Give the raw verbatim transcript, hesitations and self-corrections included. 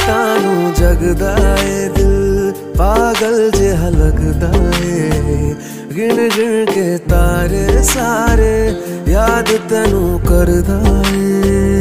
तानू जगदा ए दिल पागल जिहा लगदा ए। गिन गिन के तारे सारे याद तैनू करदा ए।